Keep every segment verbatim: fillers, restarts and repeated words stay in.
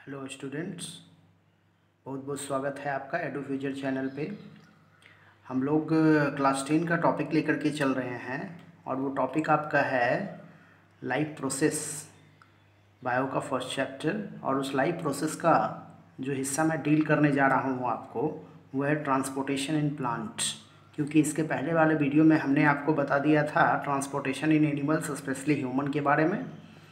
Hello students, बहुत बहुत स्वागत है आपका एडू फ्यूचर चैनल पे। हम लोग क्लास टेन का टॉपिक लेकर के चल रहे हैं और वो टॉपिक आपका है लाइफ प्रोसेस, बायो का फर्स्ट चैप्टर। और उस लाइफ प्रोसेस का जो हिस्सा मैं डील करने जा रहा हूँ आपको वो है ट्रांसपोर्टेशन इन प्लांट, क्योंकि इसके पहले वाले वीडियो में हमने आपको बता दिया था transportation in animals specially human के बारे में।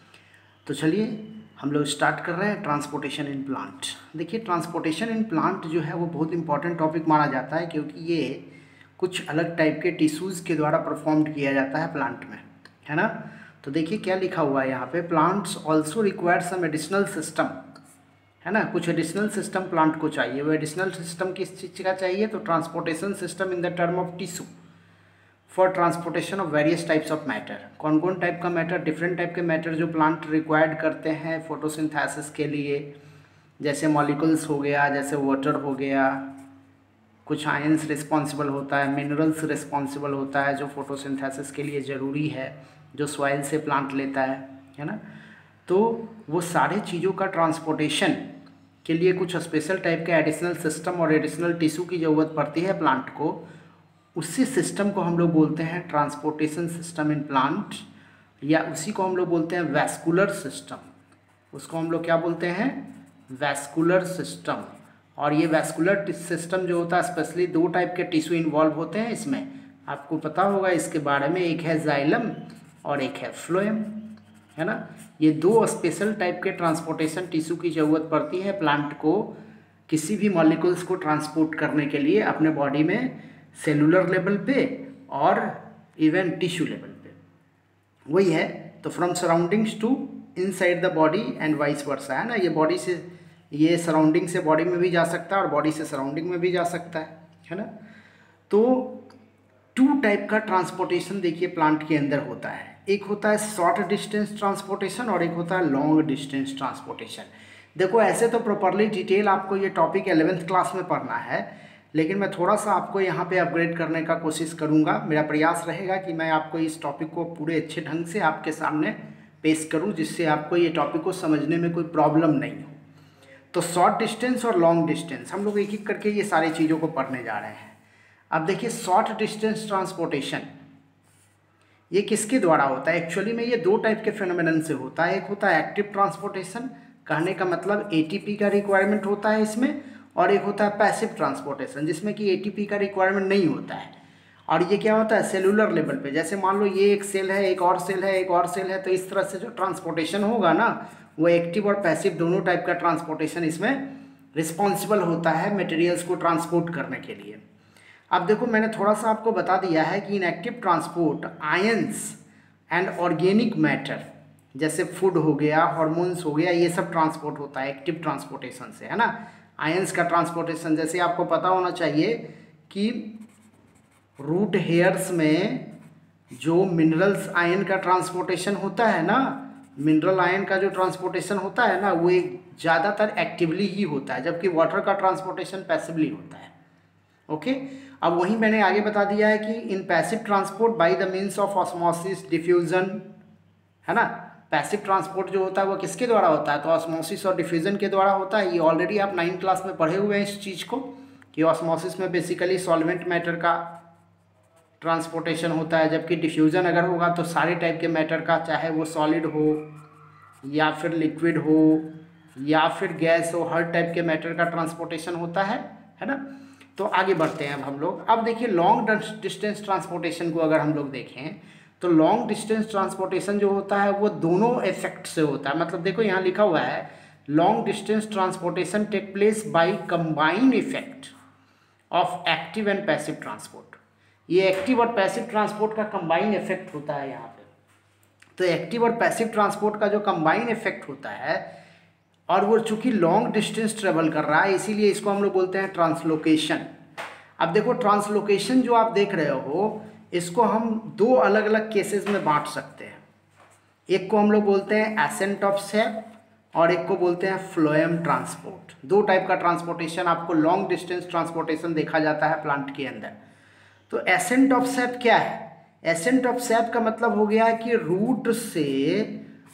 तो चलिए हम लोग स्टार्ट कर रहे हैं ट्रांसपोर्टेशन इन प्लांट। देखिए, ट्रांसपोर्टेशन इन प्लांट जो है वो बहुत इंपॉर्टेंट टॉपिक माना जाता है, क्योंकि ये कुछ अलग टाइप के टिश्यूज़ के द्वारा परफॉर्म्ड किया जाता है प्लांट में, है ना। तो देखिए क्या लिखा हुआ है यहाँ पे, plants also require some additional system, है ना। कुछ एडिशनल सिस्टम प्लांट को चाहिए। वो एडिशनल सिस्टम किस चीज़ का चाहिए? तो transportation system in the term of tissue for transportation of various types of matter. कौन कौन टाइप का मैटर? डिफरेंट टाइप के मैटर जो प्लांट रिक्वायर्ड करते हैं फोटोसिंथेसिस के लिए, जैसे मॉलिक्यूल्स हो गया, जैसे वाटर हो गया, कुछ आयंस रिस्पॉन्सिबल होता है, मिनरल्स रिस्पॉन्सिबल होता है जो फोटोसिंथेसिस के लिए ज़रूरी है, जो सॉइल से प्लांट लेता है, है ना। तो वो सारे चीज़ों का ट्रांसपोर्टेशन के लिए कुछ स्पेशल टाइप के एडिशनल सिस्टम और एडिशनल टिश्यू की ज़रूरत पड़ती है प्लांट को। उसी सिस्टम को हम लोग बोलते हैं ट्रांसपोर्टेशन सिस्टम इन प्लांट, या उसी को हम लोग बोलते हैं वैस्कुलर सिस्टम। उसको हम लोग क्या बोलते हैं? Vascular system. और ये वैस्कुलर सिस्टम जो होता है, स्पेशली दो टाइप के टिश्यू इन्वॉल्व होते हैं इसमें, आपको पता होगा इसके बारे में। एक है जाइलम और एक है फ्लोएम, है ना। ये दो स्पेशल टाइप के ट्रांसपोर्टेशन टिश्यू की ज़रूरत पड़ती है प्लांट को किसी भी मॉलिक्यूल्स को ट्रांसपोर्ट करने के लिए अपने बॉडी में, सेलुलर लेवल पे और इवन टिश्यू लेवल पे। वही है, तो from surroundings to inside the body and vice versa, है ना। ये बॉडी से, ये सराउंडिंग से बॉडी में भी जा सकता है और बॉडी से सराउंडिंग में भी जा सकता है, है ना। तो टू टाइप का ट्रांसपोर्टेशन देखिए प्लांट के अंदर होता है। एक होता है शॉर्ट डिस्टेंस ट्रांसपोर्टेशन और एक होता है लॉन्ग डिस्टेंस ट्रांसपोर्टेशन। देखो, ऐसे तो प्रॉपरली डिटेल आपको ये टॉपिक एलेवेंथ क्लास में पढ़ना है, लेकिन मैं थोड़ा सा आपको यहाँ पे अपग्रेड करने का कोशिश करूँगा। मेरा प्रयास रहेगा कि मैं आपको इस टॉपिक को पूरे अच्छे ढंग से आपके सामने पेश करूँ, जिससे आपको ये टॉपिक को समझने में कोई प्रॉब्लम नहीं हो। तो शॉर्ट डिस्टेंस और लॉन्ग डिस्टेंस हम लोग एक एक करके ये सारी चीज़ों को पढ़ने जा रहे हैं। अब देखिए, शॉर्ट डिस्टेंस ट्रांसपोर्टेशन ये किसके द्वारा होता है? एक्चुअली में ये दो टाइप के फिनोमेनन से होता है। एक होता है एक्टिव ट्रांसपोर्टेशन, कहने का मतलब एटीपी का रिक्वायरमेंट होता है इसमें, और एक होता है पैसिव ट्रांसपोर्टेशन जिसमें कि एटीपी का रिक्वायरमेंट नहीं होता है। और ये क्या होता है? सेलुलर लेवल पे। जैसे मान लो ये एक सेल है, एक और सेल है, एक और सेल है, तो इस तरह से जो ट्रांसपोर्टेशन होगा ना, वो एक्टिव और पैसिव दोनों टाइप का ट्रांसपोर्टेशन इसमें रिस्पॉन्सिबल होता है मटेरियल्स को ट्रांसपोर्ट करने के लिए। अब देखो, मैंने थोड़ा सा आपको बता दिया है कि in active transport ions and organic matter जैसे फूड हो गया, हार्मोन्स हो गया, ये सब ट्रांसपोर्ट होता है एक्टिव ट्रांसपोर्टेशन से, है ना। आयंस का ट्रांसपोर्टेशन, जैसे आपको पता होना चाहिए कि रूट हेयर्स में जो मिनरल्स आयन का ट्रांसपोर्टेशन होता है ना, मिनरल आयन का जो ट्रांसपोर्टेशन होता है ना, वो एक ज़्यादातर एक्टिवली ही होता है, जबकि वाटर का ट्रांसपोर्टेशन पैसिवली होता है। ओके, अब वहीं मैंने आगे बता दिया है कि in passive transport by the means of osmosis diffusion, है ना। पैसिव ट्रांसपोर्ट जो होता है वो किसके द्वारा होता है? तो ऑस्मोसिस और डिफ्यूजन के द्वारा होता है। ये ऑलरेडी आप नाइन्थ क्लास में पढ़े हुए हैं इस चीज़ को, कि ऑस्मोसिस में बेसिकली सॉल्वेंट मैटर का ट्रांसपोर्टेशन होता है, जबकि डिफ्यूजन अगर होगा तो सारे टाइप के मैटर का, चाहे वो सॉलिड हो या फिर लिक्विड हो या फिर गैस हो, हर टाइप के मैटर का ट्रांसपोर्टेशन होता है, है ना। तो आगे बढ़ते हैं अब हम लोग। अब देखिए, लॉन्ग डिस्टेंस ट्रांसपोर्टेशन को अगर हम लोग देखें तो लॉन्ग डिस्टेंस ट्रांसपोर्टेशन जो होता है वो दोनों इफेक्ट से होता है। मतलब देखो, यहाँ लिखा हुआ है long distance transportation take place by combined effect of active and passive transport. ये एक्टिव और पैसिव ट्रांसपोर्ट का कंबाइंड इफेक्ट होता है यहाँ पे। तो एक्टिव और पैसिव ट्रांसपोर्ट का जो कंबाइंड इफेक्ट होता है, और वो चूंकि लॉन्ग डिस्टेंस ट्रेवल कर रहा है, इसीलिए इसको हम लोग बोलते हैं ट्रांसलोकेशन। अब देखो, ट्रांसलोकेशन जो आप देख रहे हो, इसको हम दो अलग अलग केसेस में बांट सकते हैं। एक को हम लोग बोलते हैं एसेंट ऑफ सेप और एक को बोलते हैं फ्लोएम ट्रांसपोर्ट। दो टाइप का ट्रांसपोर्टेशन आपको लॉन्ग डिस्टेंस ट्रांसपोर्टेशन देखा जाता है प्लांट के अंदर। तो एसेंट ऑफ सेप क्या है? एसेंट ऑफ सेप का मतलब हो गया कि रूट से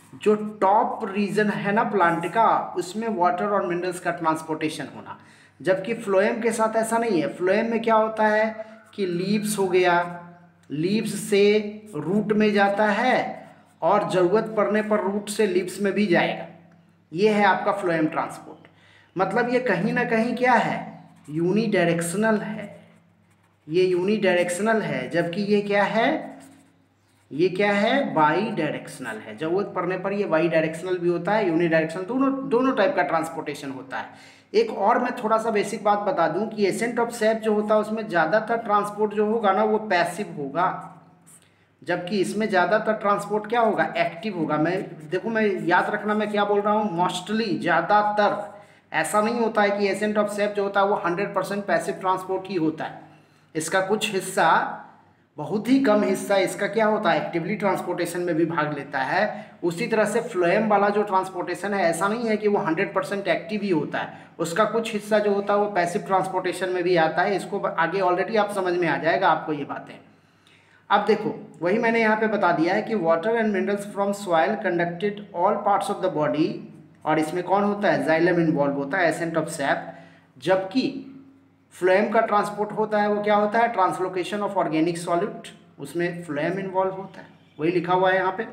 जो टॉप रीजन है ना प्लांट का, उसमें वाटर और मिनरल्स का ट्रांसपोर्टेशन होना। जबकि फ्लोएम के साथ ऐसा नहीं है। फ्लोएम में क्या होता है कि लीव्स हो गया, लीव्स से रूट में जाता है और ज़रूरत पड़ने पर रूट से लीव्स में भी जाएगा। ये है आपका फ्लोएम ट्रांसपोर्ट। मतलब ये कहीं ना कहीं क्या है, यूनी डायरेक्शनल है। ये यूनी डायरेक्शनल है, जबकि ये क्या है, ये क्या है, बाई डायरेक्शनल है। जरूरत पड़ने पर ये बाई डायरेक्शनल भी होता है, यूनी डायरेक्शनल, दोनों दोनों टाइप का ट्रांसपोर्टेशन होता है। एक और मैं थोड़ा सा बेसिक बात बता दूं कि एसेंट ऑफ सैप जो होता है उसमें ज़्यादातर ट्रांसपोर्ट जो होगा ना वो पैसिव होगा, जबकि इसमें ज़्यादातर ट्रांसपोर्ट क्या होगा, एक्टिव होगा। मैं देखो, मैं याद रखना मैं क्या बोल रहा हूँ, मोस्टली, ज़्यादातर। ऐसा नहीं होता है कि एसेंट ऑफ सैप जो होता है वो हंड्रेड परसेंट पैसिव ट्रांसपोर्ट ही होता है। इसका कुछ हिस्सा, बहुत ही कम हिस्सा इसका क्या होता है, एक्टिवली ट्रांसपोर्टेशन में भी भाग लेता है। उसी तरह से फ्लोएम वाला जो ट्रांसपोर्टेशन है, ऐसा नहीं है कि वो हंड्रेड परसेंट एक्टिव ही होता है। उसका कुछ हिस्सा जो होता है वो पैसिव ट्रांसपोर्टेशन में भी आता है। इसको आगे ऑलरेडी आप समझ में आ जाएगा आपको ये बातें। अब देखो, वही मैंने यहाँ पे बता दिया है कि water and minerals from soil conducted all parts of the body, और इसमें कौन होता है, जाइलम इन्वॉल्व होता है, एसेंट ऑफ सैप। जबकि फ्लोएम का ट्रांसपोर्ट होता है वो क्या होता है, ट्रांसलोकेशन ऑफ ऑर्गेनिक सॉल्यूट, उसमें फ्लोएम इन्वॉल्व होता है, वही लिखा हुआ है यहाँ पे।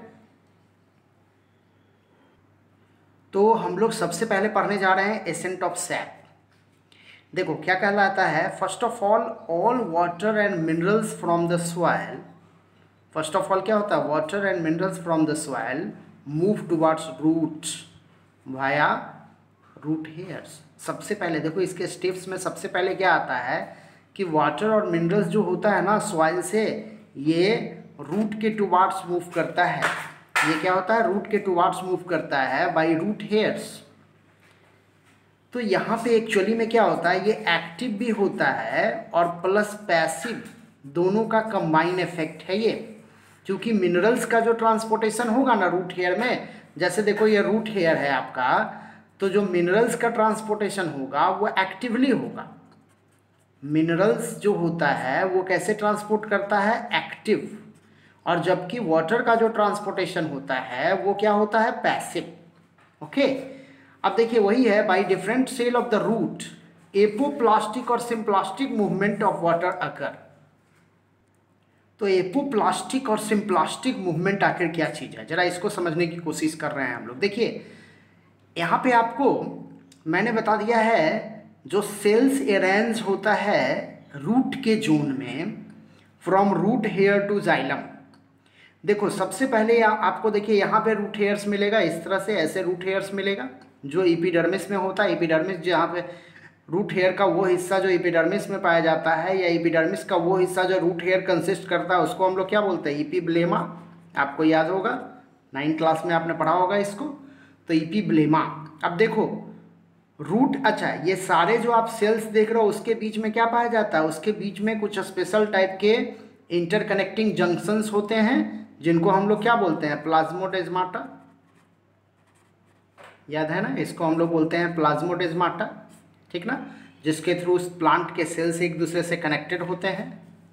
तो हम लोग सबसे पहले पढ़ने जा रहे हैं एसेंट ऑफ सैप। देखो क्या कहलाता है, first of all all water and minerals from the soil. First of all क्या होता है, water and minerals from the soil move towards root via root hairs. सबसे पहले देखो इसके स्टेप्स में सबसे पहले क्या आता है कि वाटर और मिनरल्स जो होता है ना सॉइल से, ये रूट के टुवर्ड्स मूव करता है। ये क्या होता है, रूट के टुवर्ड्स मूव करता है बाय रूट हेयर्स। तो यहाँ पे एक्चुअली में क्या होता है, ये एक्टिव भी होता है और प्लस पैसिव, दोनों का कंबाइन इफेक्ट है ये। क्योंकि मिनरल्स का जो ट्रांसपोर्टेशन होगा ना रूट हेयर में, जैसे देखो ये रूट हेयर है आपका, तो जो मिनरल्स का ट्रांसपोर्टेशन होगा वो एक्टिवली होगा। मिनरल्स जो होता है वो कैसे ट्रांसपोर्ट करता है, एक्टिव। और जबकि वाटर का जो ट्रांसपोर्टेशन होता है वो क्या होता है, पैसिव। ओके, अब देखिए वही है, by different cell of the root apoplastic और symplastic movement of water occur. तो एपोप्लास्टिक और सिम्प्लास्टिक मूवमेंट आखिर क्या चीज़ है, जरा इसको समझने की कोशिश कर रहे हैं हम लोग। देखिए यहाँ पे आपको मैंने बता दिया है, जो सेल्स अरेंज होता है रूट के जोन में from root hair to xylem. देखो सबसे पहले आ, आपको देखिए यहाँ पे रूट हेयर्स मिलेगा, इस तरह से ऐसे रूट हेयर्स मिलेगा जो एपिडर्मिस में होता है। एपिडर्मिस जहाँ पे रूट हेयर का वो हिस्सा जो एपिडर्मिस में पाया जाता है, या एपिडर्मिस का वो हिस्सा जो रूट हेयर कंसिस्ट करता है, उसको हम लोग क्या बोलते हैं, इपीब्लेमा। आपको याद होगा, नाइन्थ क्लास में आपने पढ़ा होगा इसको, तो इपीब्लेमा। अब देखो रूट, अच्छा ये सारे जो आप सेल्स देख रहे हो उसके बीच में क्या पाया जाता है, उसके बीच में कुछ स्पेशल टाइप के इंटरकनेक्टिंग जंक्शंस होते हैं जिनको हम लोग क्या बोलते हैं, प्लाज्मोडेस्माटा। याद है ना, इसको हम लोग बोलते हैं प्लाज्मोडेस्माटा, ठीक ना, जिसके थ्रू उस प्लांट के सेल्स एक दूसरे से कनेक्टेड होते हैं।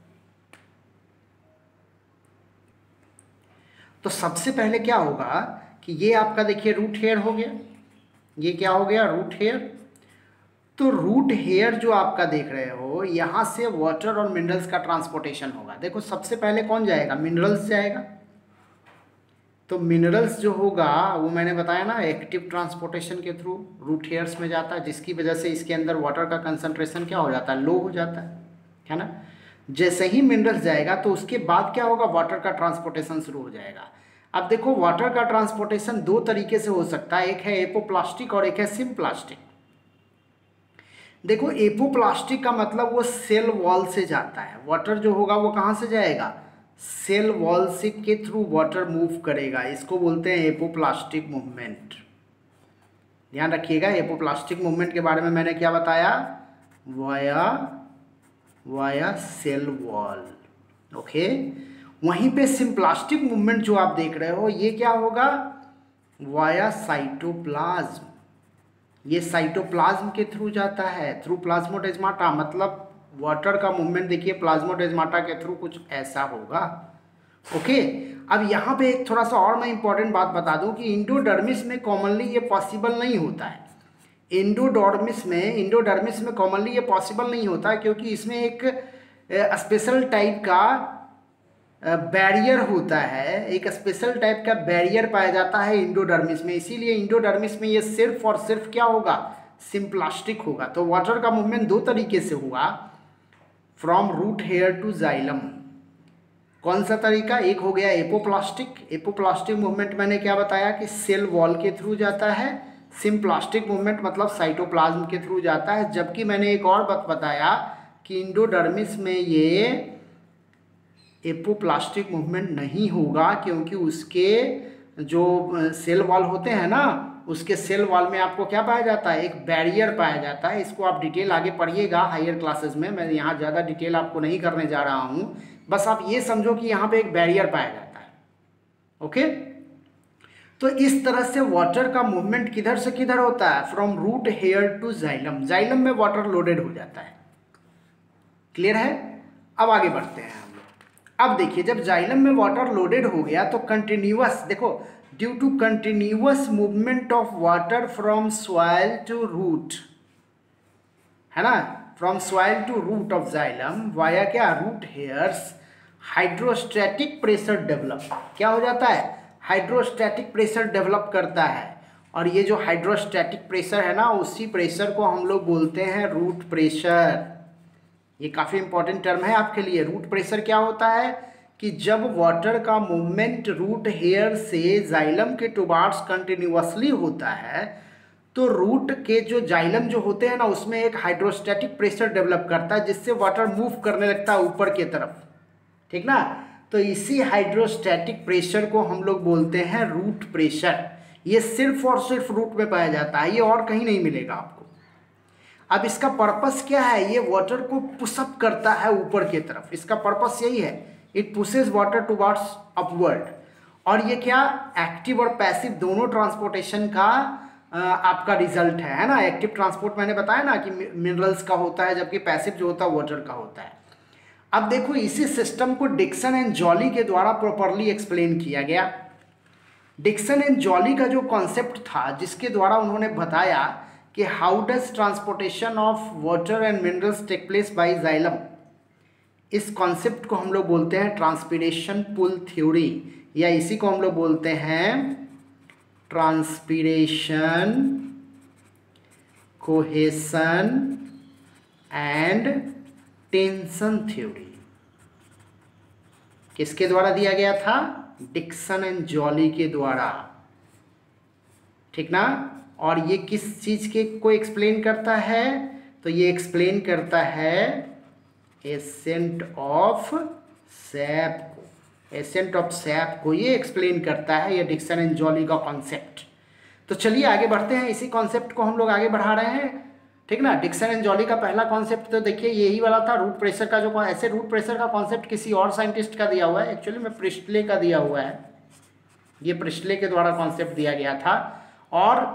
तो सबसे पहले क्या होगा कि ये आपका देखिए रूट हेयर हो गया, ये क्या हो गया, रूट हेयर। तो रूट हेयर जो आपका देख रहे हो, यहाँ से वाटर और मिनरल्स का ट्रांसपोर्टेशन होगा। देखो सबसे पहले कौन जाएगा, मिनरल्स जाएगा। तो मिनरल्स जो होगा वो मैंने बताया ना, एक्टिव ट्रांसपोर्टेशन के थ्रू रूट हेयर्स में जाता है, जिसकी वजह से इसके अंदर वाटर का कंसंट्रेशन क्या हो जाता है, लो हो जाता है, है ना। जैसे ही मिनरल्स जाएगा तो उसके बाद क्या होगा, वाटर का ट्रांसपोर्टेशन शुरू हो जाएगा। अब देखो वाटर का ट्रांसपोर्टेशन दो तरीके से हो सकता है, एक है एपोप्लास्टिक और एक है सिम्प्लास्टिक। देखो एपोप्लास्टिक का मतलब वो सेल वॉल से जाता है, वाटर जो होगा वो कहाँ से जाएगा, सेल वॉल से के थ्रू वाटर मूव करेगा, इसको बोलते हैं एपोप्लास्टिक मूवमेंट। ध्यान रखिएगा, एपोप्लास्टिक मूवमेंट के बारे में मैंने क्या बताया, via via cell wall. Okay, वहीं पे सिम्प्लास्टिक मूवमेंट जो आप देख रहे हो ये क्या होगा, वाया साइटोप्लाज्म। ये साइटोप्लाज्म के थ्रू जाता है, थ्रू प्लाज्मोडेस्माटा। मतलब वाटर का मूवमेंट देखिए प्लाज्मोडेस्माटा के थ्रू कुछ ऐसा होगा। ओके। अब यहाँ पे एक थोड़ा सा और मैं इंपॉर्टेंट बात बता दूं कि इंडोडर्मिस में कॉमनली ये पॉसिबल नहीं होता है। इंडोडर्मिस में इंडोडर्मिस में कॉमनली ये पॉसिबल नहीं होता क्योंकि इसमें एक स्पेशल टाइप का बैरियर होता है, एक स्पेशल टाइप का बैरियर पाया जाता है इंडोडर्मिस में। इसीलिए इंडोडर्मिस में ये सिर्फ और सिर्फ क्या होगा, सिम्प्लास्टिक होगा। तो वाटर का मूवमेंट दो तरीके से हुआ, from root hair to xylem. कौन सा तरीका, एक हो गया एपोप्लास्टिक। एपोप्लास्टिक मूवमेंट मैंने क्या बताया कि सेल वॉल के थ्रू जाता है। सिम्प्लास्टिक मूवमेंट मतलब साइटोप्लाज्म के थ्रू जाता है। जबकि मैंने एक और बात बताया कि इंडोडर्मिस में ये एपोप्लास्टिक मूवमेंट नहीं होगा क्योंकि उसके जो सेल वॉल होते हैं ना, उसके सेल वॉल में आपको क्या पाया जाता है, एक बैरियर पाया जाता है। इसको आप डिटेल आगे पढ़िएगा हायर क्लासेस में, मैं यहाँ ज़्यादा डिटेल आपको नहीं करने जा रहा हूँ। बस आप ये समझो कि यहाँ पे एक बैरियर पाया जाता है। ओके, तो इस तरह से वाटर का मूवमेंट किधर से किधर होता है, from root hair to xylem. Xylem में वाटर लोडेड हो जाता है। क्लियर है। अब आगे बढ़ते हैं हम लोग। अब देखिए, जब जाइलम में वाटर लोडेड हो गया तो कंटिन्यूअस, देखो, due to continuous movement of water from soil to root, है ना, from soil to root of xylem via क्या, root hairs, hydrostatic pressure develop. क्या हो जाता है, हाइड्रोस्टैटिक प्रेशर डेवलप करता है। और ये जो हाइड्रोस्टैटिक प्रेशर है ना, उसी प्रेशर को हम लोग बोलते हैं रूट प्रेशर। ये काफ़ी इंपॉर्टेंट टर्म है आपके लिए। रूट प्रेशर क्या होता है कि जब वाटर का मूवमेंट रूट हेयर से जाइलम के टुवार्ड्स कंटिन्यूअसली होता है तो रूट के जो जाइलम जो होते हैं ना, उसमें एक हाइड्रोस्टैटिक प्रेशर डेवलप करता है जिससे वाटर मूव करने लगता है ऊपर की तरफ। ठीक ना। तो इसी हाइड्रोस्टैटिक प्रेशर को हम लोग बोलते हैं रूट प्रेशर। ये सिर्फ और सिर्फ रूट में पाया जाता है, ये और कहीं नहीं मिलेगा आपको। अब इसका पर्पस क्या है, ये वाटर को पुशअप करता है ऊपर की तरफ। इसका पर्पस यही है, it pushes water towards upward. और ये क्या, एक्टिव और पैसिव दोनों ट्रांसपोर्टेशन का आपका रिजल्ट है, है ना। एक्टिव ट्रांसपोर्ट मैंने बताया ना कि मिनरल्स का होता है, जबकि पैसिव जो होता है वाटर का होता है। अब देखो, इसी सिस्टम को डिक्सन एंड जॉली के द्वारा प्रॉपरली एक्सप्लेन किया गया। डिक्सन एंड जॉली का जो कॉन्सेप्ट था, जिसके द्वारा उन्होंने बताया कि how does transportation of water and minerals take place by xylem, इस कॉन्सेप्ट को हम लोग बोलते हैं ट्रांसपिरेशन पुल थ्योरी, या इसी को हम लोग बोलते हैं transpiration cohesion and tension theory. किसके द्वारा दिया गया था, डिक्सन एंड जॉली के द्वारा। ठीक ना। और ये किस चीज़ के को एक्सप्लेन करता है, तो ये एक्सप्लेन करता है एसेंट ऑफ सैप को। एसेंट ऑफ सैप को ये एक्सप्लेन करता है, ये डिक्सन एंड जॉली का कॉन्सेप्ट। तो चलिए आगे बढ़ते हैं, इसी कॉन्सेप्ट को हम लोग आगे बढ़ा रहे हैं। ठीक ना। डिक्सन एंड जॉली का पहला कॉन्सेप्ट तो देखिए यही वाला था, रूट प्रेशर का। जो ऐसे रूट प्रेशर का कॉन्सेप्ट किसी और साइंटिस्ट का दिया हुआ है, एक्चुअली में प्रिस्टले का दिया हुआ है। ये प्रिस्टले के द्वारा कॉन्सेप्ट दिया गया था। और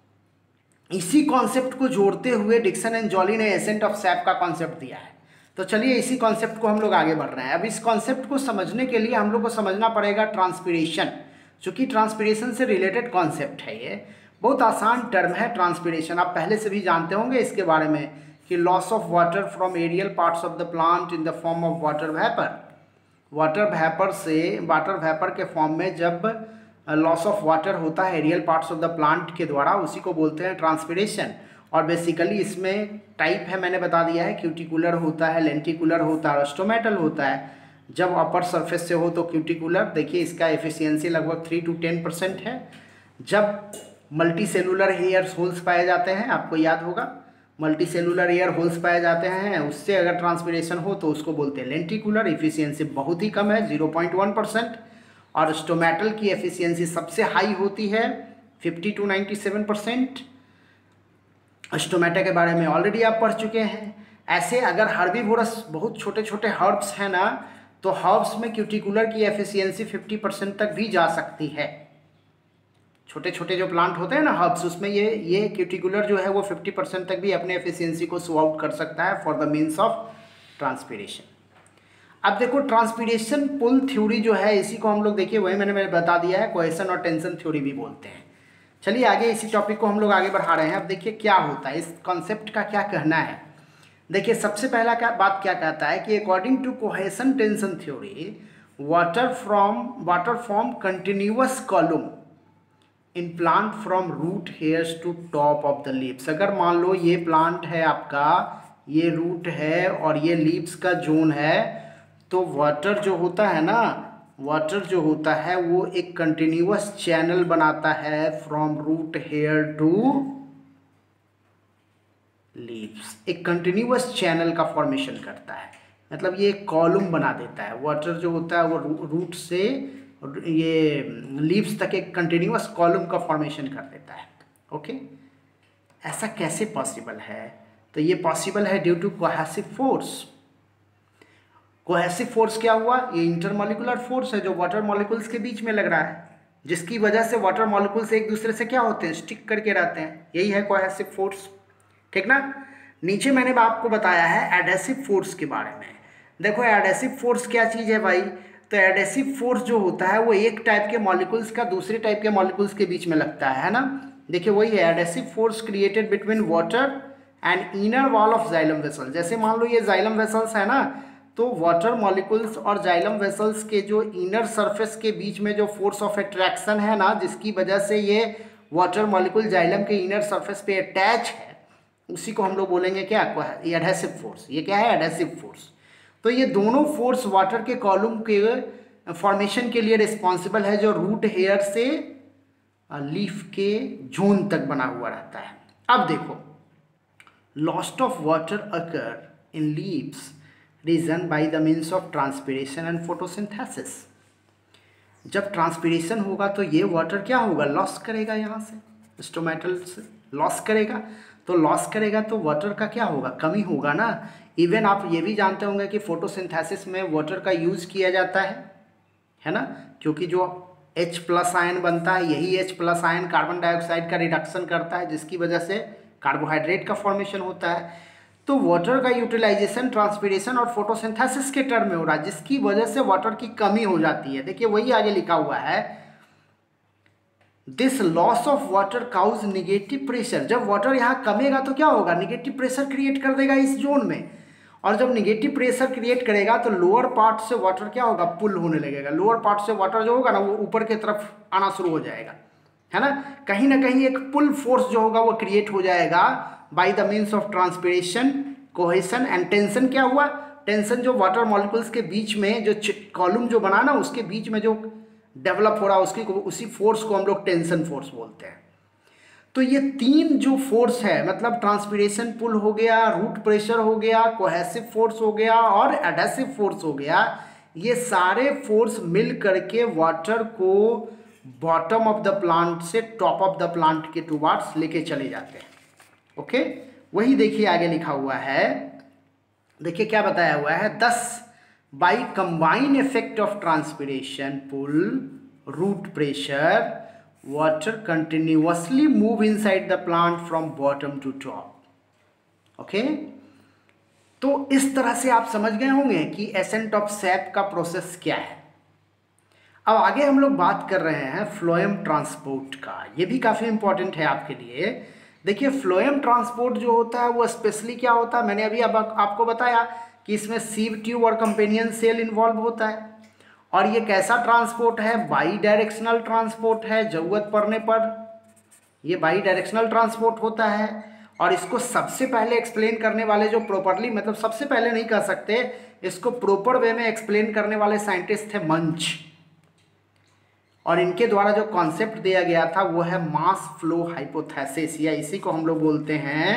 इसी कॉन्सेप्ट को जोड़ते हुए डिक्सन एंड जॉली ने एसेंट ऑफ सैप का कॉन्सेप्ट दिया है। तो चलिए इसी कॉन्सेप्ट को हम लोग आगे बढ़ रहे हैं। अब इस कॉन्सेप्ट को समझने के लिए हम लोग को समझना पड़ेगा ट्रांसपिरेशन, चूँकि ट्रांसपिरेशन से रिलेटेड कॉन्सेप्ट है। ये बहुत आसान टर्म है ट्रांसपिरेशन, आप पहले से भी जानते होंगे इसके बारे में कि loss of water from aerial parts of the plant in the form of water vapour. Water vapour से, वाटर वेपर के फॉर्म में जब लॉस ऑफ वाटर होता है aerial parts of the plant के द्वारा, उसी को बोलते हैं ट्रांसपिरेशन। और बेसिकली इसमें टाइप है, मैंने बता दिया है, क्यूटिकुलर होता है, लेंटिकुलर होता है और स्टोमेटल होता है। जब अपर सरफेस से हो तो क्यूटिकुलर, देखिए इसका एफिशिएंसी लगभग थ्री टू टेन परसेंट है। जब मल्टी सेलुलर एयर होल्स पाए जाते हैं, आपको याद होगा मल्टी सेलुलर एयर होल्स पाए जाते हैं, उससे अगर ट्रांसपिरेशन हो तो उसको बोलते हैं लेंटिकुलर। एफिशिएंसी बहुत ही कम है, जीरो पॉइंट वन परसेंट। और स्टोमेटल की एफिशिएंसी सबसे हाई होती है, fifty to ninety seven percent. Stomata के बारे में ऑलरेडी आप पढ़ चुके हैं। ऐसे अगर हर्बीवोरस बहुत छोटे छोटे हर्ब्स हैं ना, तो हर्ब्स में क्यूटिकुलर की एफिशिएंसी फिफ्टी परसेंट तक भी जा सकती है। छोटे छोटे जो प्लांट होते हैं ना हर्ब्स, उसमें ये ये क्यूटिकुलर जो है वो फिफ्टी परसेंट तक भी अपने एफिशिएंसी को शो आउट कर सकता है for the means of transpiration. अब देखो ट्रांसपीरेशन पुल थ्योरी जो है इसी को हम लोग देखिए वही मैंने मैंने बता दिया है, कोहेशन और टेंशन थ्योरी भी बोलते हैं। चलिए आगे इसी टॉपिक को हम लोग आगे बढ़ा रहे हैं। अब देखिए क्या होता है, इस कॉन्सेप्ट का क्या कहना है। देखिए सबसे पहला क्या बात क्या कहता है कि according to cohesion tension theory water from water form continuous column in plant from root hairs to top of the leaves. अगर मान लो ये प्लांट है आपका, ये रूट है और ये लीव्स का जोन है, तो वाटर जो होता है ना, वाटर जो होता है वो एक कंटिन्यूअस चैनल बनाता है from root hair to leaves. एक कंटिन्यूअस चैनल का फॉर्मेशन करता है, मतलब ये एक कॉलम बना देता है। वाटर जो होता है वो रूट से ये लीव्स तक एक कंटिन्यूअस कॉलम का फॉर्मेशन कर देता है। ओके, ऐसा कैसे पॉसिबल है? तो ये पॉसिबल है due to cohesive force. Cohesive force क्या हुआ? ये इंटरमॉलिक्यूलर फोर्स है जो वाटर मॉलिक्यूल्स के बीच में लग रहा है, जिसकी वजह से वाटर मॉलिक्यूल्स एक दूसरे से क्या होते हैं, स्टिक करके रहते हैं। यही है कोहेसिव फोर्स, ठीक ना। नीचे मैंने आपको बताया है एडहेसिव फोर्स के बारे में। देखो एडहेसिव फोर्स क्या चीज़ है भाई, तो एडहेसिव फोर्स जो होता है वो एक टाइप के मॉलिक्यूल्स का दूसरे टाइप के मॉलिक्यूल्स के बीच में लगता है ना। देखिए वही है adhesive force created between water and inner wall of xylem vessel. जैसे मान लो ये जाइलम वेसल्स है ना, तो वाटर मॉलिक्यूल्स और जाइलम वेसल्स के जो इनर सरफेस के बीच में जो फोर्स ऑफ अट्रैक्शन है ना, जिसकी वजह से ये वाटर मॉलिक्यूल जाइलम के इनर सरफेस पे अटैच है, उसी को हम लोग बोलेंगे क्या, एडहेसिव फोर्स। ये क्या है, एडहेसिव फोर्स। तो ये दोनों फोर्स वाटर के कॉलम के फॉर्मेशन के लिए रिस्पॉन्सिबल है, जो रूट हेयर से लीफ के जोन तक बना हुआ रहता है। अब देखो loss of water occur in leaves region by the means of transpiration and photosynthesis. जब ट्रांसपिरेशन होगा तो ये वाटर क्या होगा, लॉस करेगा, यहाँ से स्टोमेटल से लॉस करेगा। तो लॉस करेगा तो वाटर का क्या होगा, कमी होगा ना। इवन आप ये भी जानते होंगे कि फोटोसिंथेसिस में वाटर का यूज़ किया जाता है, है ना, क्योंकि जो H प्लस आयन बनता है, यही H plus ion carbon dioxide का रिडक्शन करता है, जिसकी वजह से कार्बोहाइड्रेट का फॉर्मेशन होता है। तो वाटर का यूटिलाइजेशन ट्रांसपिरेशन और फोटोसिंथेसिस के टर्म में हो रहा है, जिसकी वजह से वाटर की कमी हो जाती है। देखिए वही आगे लिखा हुआ है, this loss of water cause negative pressure. जब वाटर यहाँ कमेगा तो क्या होगा, निगेटिव प्रेशर क्रिएट कर देगा इस जोन में, और जब निगेटिव प्रेशर क्रिएट करेगा तो लोअर पार्ट से वाटर क्या होगा, पुल होने लगेगा। लोअर पार्ट से वाटर जो होगा ना वो ऊपर की तरफ आना शुरू हो जाएगा, है ना। कहीं ना कहीं एक पुल फोर्स जो होगा वो क्रिएट हो जाएगा by the means of transpiration, cohesion and tension. क्या हुआ, टेंशन जो वाटर मॉलिक्यूल्स के बीच में जो कॉलम जो बना ना, उसके बीच में जो डेवलप हो रहा है, उसकी उसी फोर्स को हम लोग टेंशन फोर्स बोलते हैं। तो ये तीन जो फोर्स है, मतलब ट्रांसपिरेशन पुल हो गया, रूट प्रेशर हो गया, कोहेसिव फोर्स हो गया और एडहेसिव फोर्स हो गया, ये सारे फोर्स मिल करके वाटर को बॉटम ऑफ द प्लांट से टॉप ऑफ द प्लांट के टुवार्ड्स लेके चले जाते हैं। ओके, वही देखिए आगे लिखा हुआ है, देखिए क्या बताया हुआ है, thus by combine effect of transpiration pull root pressure water continuously move inside the plant from bottom to top. Okay, तो इस तरह से आप समझ गए होंगे कि एसेंट ऑफ सैप का प्रोसेस क्या है। अब आगे हम लोग बात कर रहे हैं फ्लोएम ट्रांसपोर्ट का, ये भी काफ़ी इंपॉर्टेंट है आपके लिए। देखिए फ्लोएम ट्रांसपोर्ट जो होता है वो स्पेशली क्या होता है, मैंने अभी अब आपको बताया कि इसमें सीव ट्यूब और कंपेनियन सेल इन्वॉल्व होता है। और ये कैसा ट्रांसपोर्ट है, बाई डायरेक्शनल ट्रांसपोर्ट है। ज़रूरत पड़ने पर ये बाई डायरेक्शनल ट्रांसपोर्ट होता है। और इसको सबसे पहले एक्सप्लेन करने वाले जो प्रॉपरली, मतलब सबसे पहले नहीं कर सकते, इसको प्रॉपर वे में एक्सप्लेन करने वाले साइंटिस्ट थे मंच, और इनके द्वारा जो कॉन्सेप्ट दिया गया था वो है मास फ्लो हाइपोथेसिस, या इसी को हम लोग बोलते हैं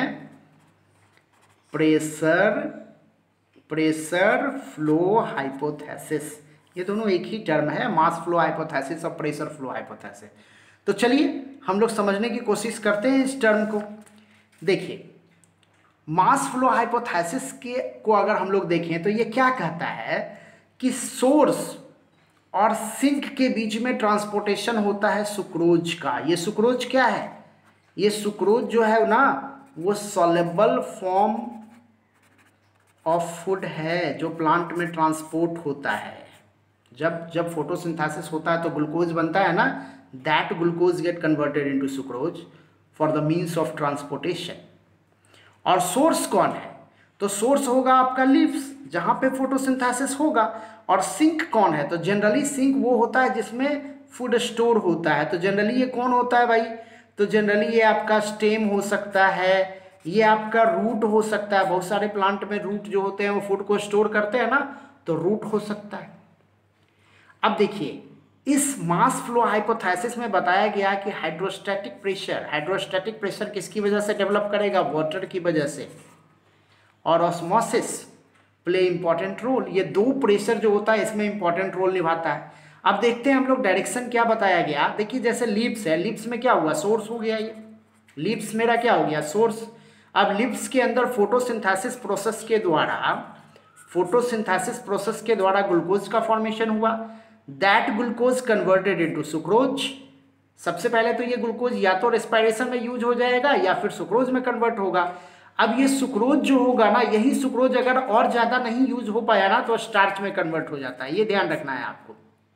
प्रेशर प्रेशर फ्लो हाइपोथेसिस। ये दोनों एक ही टर्म है, मास फ्लो हाइपोथेसिस और प्रेशर फ्लो हाइपोथेसिस। तो चलिए हम लोग समझने की कोशिश करते हैं इस टर्म को। देखिए मास फ्लो हाइपोथेसिस के को अगर हम लोग देखें तो ये क्या कहता है कि सोर्स और सिंक के बीच में ट्रांसपोर्टेशन होता है सुक्रोज का। ये सुक्रोज क्या है, ये सुक्रोज जो है ना वो सॉल्युबल फॉर्म ऑफ फूड है जो प्लांट में ट्रांसपोर्ट होता है। जब जब फोटोसिंथेसिस होता है तो ग्लूकोज बनता है ना, that glucose get converted into sucrose for the means of transportation. और सोर्स कौन है? तो सोर्स होगा आपका लीव्स जहाँ पे फोटोसिंथेसिस होगा। और सिंक कौन है? तो जनरली सिंक वो होता है जिसमें फूड स्टोर होता है। तो जनरली ये कौन होता है भाई? तो जनरली ये आपका स्टेम हो सकता है, ये आपका रूट हो सकता है। बहुत सारे प्लांट में रूट जो होते हैं वो फूड को स्टोर करते हैं ना, तो रूट हो सकता है। अब देखिए, इस मास फ्लो हाइपोथेसिस में बताया गया कि हाइड्रोस्टैटिक प्रेशर हाइड्रोस्टैटिक प्रेशर किसकी वजह से डेवलप करेगा? वाटर की वजह से। और ऑस्मोसिस प्ले इंपॉर्टेंट रोल। ये दो प्रेशर जो होता है इसमें इंपॉर्टेंट रोल निभाता है। अब देखते हैं हम लोग डायरेक्शन क्या बताया गया। देखिए जैसे लीव्स है, लीव्स में क्या हुआ? सोर्स हो गया। ये लीव्स मेरा क्या हो गया? सोर्स। अब लीव्स के अंदर फोटोसिंथेसिस प्रोसेस के द्वारा फोटोसिंथेसिस प्रोसेस के द्वारा ग्लूकोज का फॉर्मेशन हुआ। That glucose converted into sucrose. सबसे पहले तो ये ग्लूकोज या तो रेस्पिरेशन में यूज हो जाएगा या फिर सुक्रोज में कन्वर्ट होगा। अब ये सुक्रोज जो होगा ना, यही सुक्रोज अगर और ज़्यादा नहीं यूज हो पाया ना तो स्टार्च में कन्वर्ट हो जाता है। ये ध्यान रखना है आपको।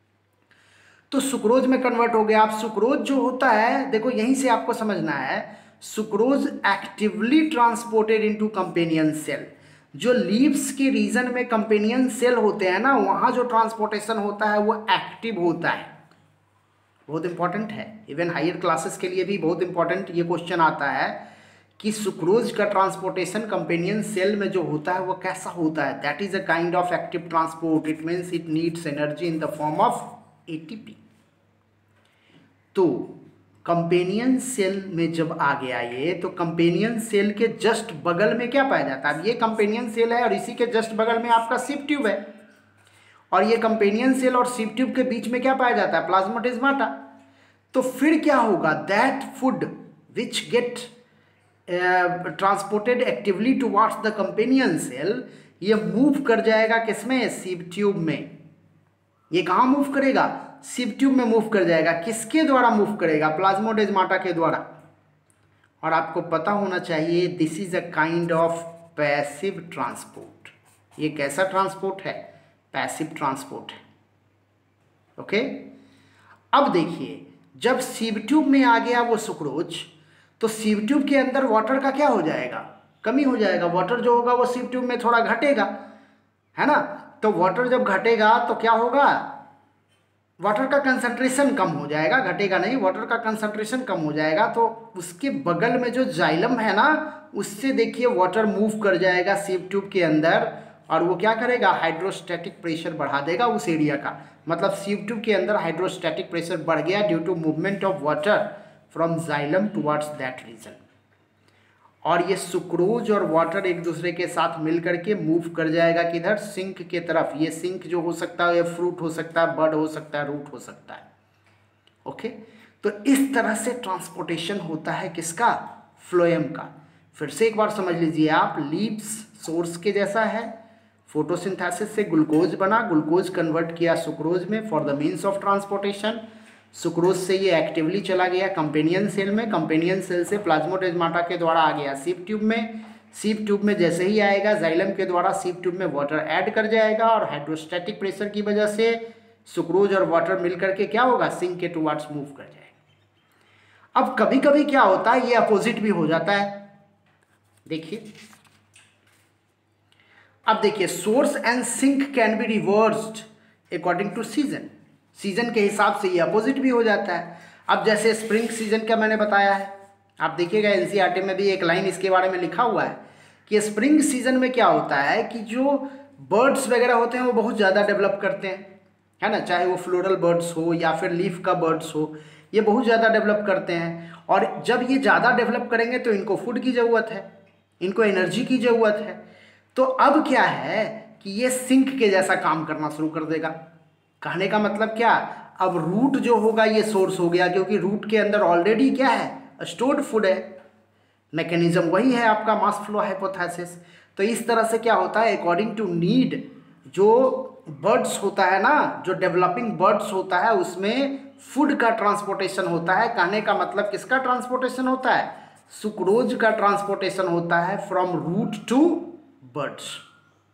तो सुक्रोज में कन्वर्ट हो गया। अब सुक्रोज जो होता है, देखो यहीं से आपको समझना है, sucrose actively transported into companion cell. जो लीव्स के रीजन में कंपेनियन सेल होते हैं ना, वहाँ जो ट्रांसपोर्टेशन होता है वो एक्टिव होता है। बहुत इंपॉर्टेंट है, इवन हायर क्लासेस के लिए भी बहुत इंपॉर्टेंट ये क्वेश्चन आता है कि सुक्रोज का ट्रांसपोर्टेशन कंपेनियन सेल में जो होता है वो कैसा होता है। That is a kind of active transport. It means it needs energy in the form of ATP. तो कंपेनियन सेल में जब आ गया ये, तो कंपेनियन सेल के जस्ट बगल में क्या पाया जाता है? अब ये कंपेनियन सेल है और इसी के जस्ट बगल में आपका सिप ट्यूब है। और ये कंपेनियन सेल और सिप ट्यूब के बीच में क्या पाया जाता है? प्लाज्मोडेस्माटा। तो फिर क्या होगा? That food which get transported actively towards the companion cell, ये मूव कर जाएगा किसमें? सिप ट्यूब में। ये कहाँ मूव करेगा? सिप ट्यूब में मूव कर जाएगा। किसके द्वारा मूव करेगा? प्लाज्मोडेस्माटा के द्वारा। और आपको पता होना चाहिए this is a kind of passive transport. ये कैसा ट्रांसपोर्ट है? पैसिव ट्रांसपोर्ट है। ओके। अब देखिए, जब सिप ट्यूब में आ गया वो सुक्रोज, तो सिप ट्यूब के अंदर वाटर का क्या हो जाएगा? कमी हो जाएगा। वाटर जो होगा वो सिप ट्यूब में थोड़ा घटेगा, है ना। तो वाटर जब घटेगा तो क्या होगा? वाटर का कंसंट्रेशन कम हो जाएगा, घटेगा नहीं, वाटर का कंसंट्रेशन कम हो जाएगा। तो उसके बगल में जो जाइलम है ना, उससे देखिए वाटर मूव कर जाएगा सिप ट्यूब के अंदर, और वो क्या करेगा? हाइड्रोस्टैटिक प्रेशर बढ़ा देगा उस एरिया का। मतलब सिप ट्यूब के अंदर हाइड्रोस्टैटिक प्रेशर बढ़ गया due to movement of water from xylem towards that region. और ये सुक्रोज और वाटर एक दूसरे के साथ मिल करके मूव कर जाएगा किधर? सिंक के तरफ। ये सिंक जो हो सकता है, ये फ्रूट हो सकता है, बर्ड हो सकता है, रूट हो सकता है। ओके। तो इस तरह से ट्रांसपोर्टेशन होता है किसका? फ्लोएम का। फिर से एक बार समझ लीजिए आप, लीव्स सोर्स के जैसा है। फोटोसिंथेसिस से ग्लूकोज बना, ग्लूकोज कन्वर्ट किया सुक्रोज में for the means of transportation. Sucrose से ये एक्टिवली चला गया कंपेनियन सेल में, कंपेनियन सेल से प्लाज्मोडेस्माटा के द्वारा आ गया सिप ट्यूब में। सिप ट्यूब में जैसे ही आएगा, जाइलम के द्वारा सिप ट्यूब में वाटर ऐड कर जाएगा, और हाइड्रोस्टैटिक प्रेशर की वजह से सुक्रोज और वाटर मिलकर के क्या होगा? सिंक के टुवर्ड्स मूव कर जाएगा। अब कभी कभी क्या होता है, ये अपोजिट भी हो जाता है। देखिए, अब देखिए, source and sink can be reversed according to season. Season के हिसाब से ये अपोजिट भी हो जाता है। अब जैसे स्प्रिंग सीजन का मैंने बताया है, आप देखिएगा एनसीईआरटी में भी एक लाइन इसके बारे में लिखा हुआ है कि स्प्रिंग सीजन में क्या होता है कि जो बर्ड्स वगैरह होते हैं वो बहुत ज़्यादा डेवलप करते हैं, है ना। चाहे वो फ्लोरल बर्ड्स हो या फिर लीफ का बर्ड्स हो, ये बहुत ज़्यादा डेवलप करते हैं। और जब ये ज़्यादा डेवलप करेंगे तो इनको फूड की ज़रूरत है, इनको एनर्जी की ज़रूरत है। तो अब क्या है कि ये सिंक के जैसा काम करना शुरू कर देगा। कहने का मतलब क्या? अब रूट जो होगा ये सोर्स हो गया, क्योंकि रूट के अंदर ऑलरेडी क्या है? स्टोर्ड फूड है। मैकेनिज्म वही है आपका मास फ्लो हाइपोथेसिस। तो इस तरह से क्या होता है, अकॉर्डिंग टू नीड, जो बर्ड्स होता है ना, जो डेवलपिंग बर्ड्स होता है, उसमें फूड का ट्रांसपोर्टेशन होता है। कहने का मतलब किसका ट्रांसपोर्टेशन होता है? सुक्रोज का ट्रांसपोर्टेशन होता है फ्रॉम रूट टू बर्ड्स।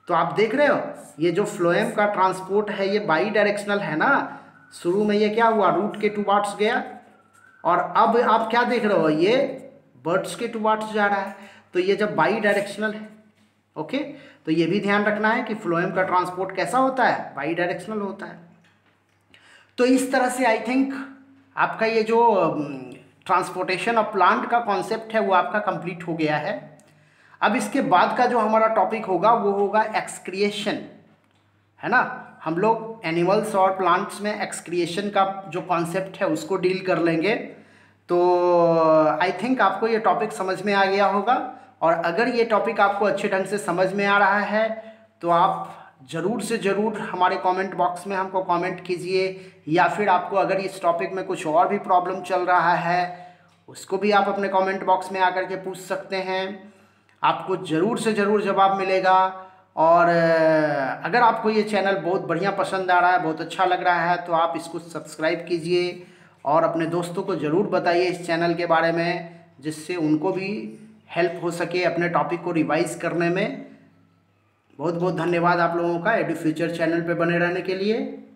तो आप देख रहे हो ये जो फ्लोएम का ट्रांसपोर्ट है ये बाई डायरेक्शनल है ना। शुरू में ये क्या हुआ, रूट के टुवार्ड्स गया, और अब आप क्या देख रहे हो, ये बर्ड्स के टुवार्ड्स जा रहा है। तो ये जब बाई डायरेक्शनल है, ओके, तो ये भी ध्यान रखना है कि फ्लोएम का ट्रांसपोर्ट कैसा होता है, बाई डायरेक्शनल होता है। तो इस तरह से आई थिंक आपका ये जो ट्रांसपोर्टेशन ऑफ प्लांट का कॉन्सेप्ट है वो आपका कंप्लीट हो गया है। अब इसके बाद का जो हमारा टॉपिक होगा वो होगा एक्सक्रिएशन, है ना। हम लोग एनिमल्स और प्लांट्स में एक्सक्रिएशन का जो कॉन्सेप्ट है उसको डील कर लेंगे। तो आई थिंक आपको ये टॉपिक समझ में आ गया होगा, और अगर ये टॉपिक आपको अच्छे ढंग से समझ में आ रहा है तो आप ज़रूर से ज़रूर हमारे कमेंट बॉक्स में हमको कमेंट कीजिए, या फिर आपको अगर इस टॉपिक में कुछ और भी प्रॉब्लम चल रहा है उसको भी आप अपने कमेंट बॉक्स में आकर के पूछ सकते हैं। आपको ज़रूर से ज़रूर जवाब मिलेगा। और अगर आपको ये चैनल बहुत बढ़िया पसंद आ रहा है, बहुत अच्छा लग रहा है, तो आप इसको सब्सक्राइब कीजिए और अपने दोस्तों को ज़रूर बताइए इस चैनल के बारे में, जिससे उनको भी हेल्प हो सके अपने टॉपिक को रिवाइज करने में। बहुत बहुत धन्यवाद आप लोगों का एडू फ्यूचर चैनल पे बने रहने के लिए।